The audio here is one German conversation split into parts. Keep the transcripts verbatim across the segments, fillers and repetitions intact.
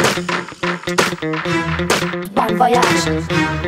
Bon Voyage.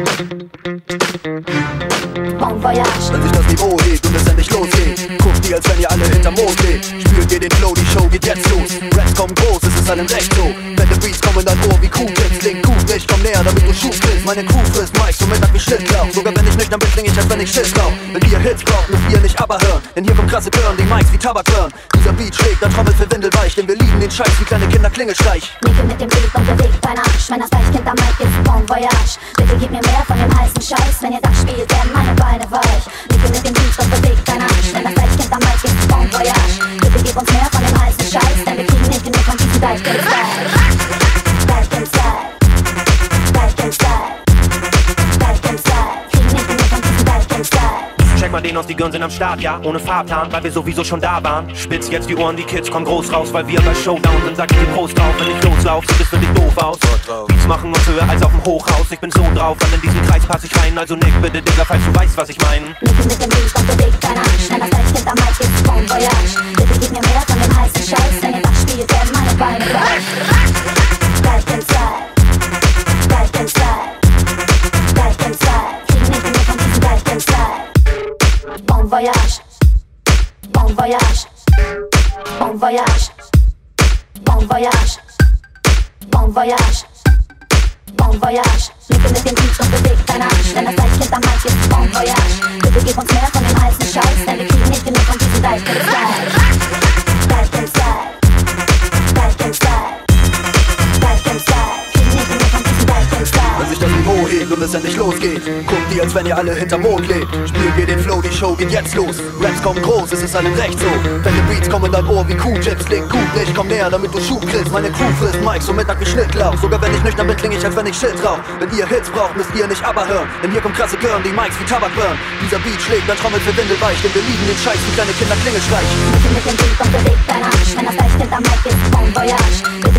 Bon Voyage. Wenn sich das Niveau hebt und es endlich losgeht, guckt ihr, als wenn ihr alle hinterm Mond lebt. Spürt ihr den Flow, die Show geht jetzt los. Raps kommen groß, es ist allen recht so. Fette Beats kommen in dein Ohr wie Kuhklicks. Link Kuh nicht, komm näher, damit du Schuh kriegst. Meine Crew frisst Mike, somit hat mich Schlittlauch. Sogar wenn ich nüchtern bin, kling ich, als wenn ich Schiss rauch. Wenn ihr Hits braucht, müsst ihr nicht aber hören. Denn hier kommt krasse Turn, die Mics wie Tabak hören. Dieser Beat schlägt, dann Trommel für Windelweich. Denn wir lieben den Scheiß wie kleine Kinder Klingelstreich. Nicke mit dem Beat und bewegt deinen Arsch. Wenn das Deichkind am Mic ist, Bon Voyage. Bitte gib mir mehr von dem heißen Scheiß. Wenn ihr das spielt, werden meine Beine weich. Nicke mit dem Beat und bewegt deinen Arsch. Wenn das Deichkind am Mic ist, Bon Voyage. Bitte gib uns mehr von dem heißen Scheiß. Denn wir kriegen nicht genug von diesem Deichkind-Style. Deichkind-Style. Deichkind-Style. Deichkind-Style. Kriegen nicht genug von diesem Deichkind-Style. Check mal den aus, die Girls sind am Start, ja, ohne Fahrplan, weil wir sowieso schon da waren. Spitz jetzt die Ohren, die Kids kommen groß raus, weil wir bei Showdown sind, sag ich den Prost drauf. Wenn ich loslauf, sieht es für dich doof aus. Beats machen uns höher als auf dem Hochhaus, ich bin so drauf, weil in diesen Kreis pass ich rein. Also nick bitte, Digga, falls du weißt, was ich mein. Nicke mit dem Beat und bewegt deinen Arsch. Wenn das Deichkind am Mic ist, Bon Voyage. Bitte gib mir mehr von dem heißen Scheiß. Wenn ihr das spielt, werden meine Beine weich. Deichkind-Style. Deichkind-Style. Deichkind-Style. Kriegen nicht genug von diesem Deichkind-Style. Bon Voyage. Bon Voyage. Bon Voyage. Bon Voyage. Bon Voyage. Bon Voyage. Nicke mit dem Beat und bewegt deinen Arsch. Wenn das Deichkind am Mic ist, Bon Voyage. Bitte gib uns mehr von dem heißen Scheiß. Denn wir kriegen nicht genug von diesem Deichkind-Style. Deichkind-Style. Deichkind-Style. Deichkind-Style. Kriegen nicht genug von diesem Deichkind-Style. Wenn sich das Niveau hebt und es endlich losgeht, guckt ihr, als wenn ihr alle hinterm Mond lebt. Spürt ihr den Flow, die Show geht jetzt los. Raps kommen groß, es ist allen recht so. Fette Beats kommen in dein Ohr wie Kuhchips. Link gut nicht, komm näher, damit du Schub kriegst. Meine Crew frisst Mike, somit hat mich Schnittlauch. Sogar wenn ich nüchtern bin, kling ich, als wenn ich Shit rauch. Wenn ihr Hits braucht, müsst ihr nicht aber hören. Denn hier kommt krasse Girl, die Mics wie Tabak burn. Dieser Beat schlägt, dann Trommel für Windelweich. Denn wir lieben den Scheiß wie kleine Kinder Klingelstreich. Nicke mit dem Beat und bewegt deinen Arsch. Wenn das Deichkind am Mic ist, Bon Voyage.